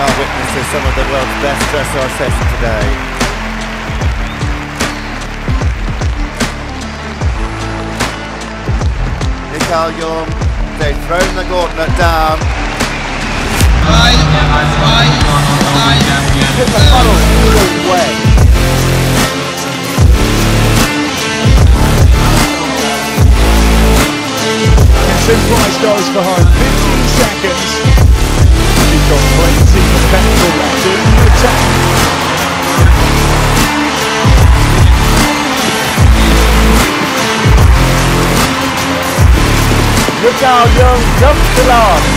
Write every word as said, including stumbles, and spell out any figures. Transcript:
are witness to some of the world's best dressage sessions today. Mikael Jung, they've thrown the gauntlet down. Five, five, five. Hit the funnel through way. Surprise goes behind fifteen seconds. She's got plenty of petrol left in the tank. Mikael Jung jumps to last.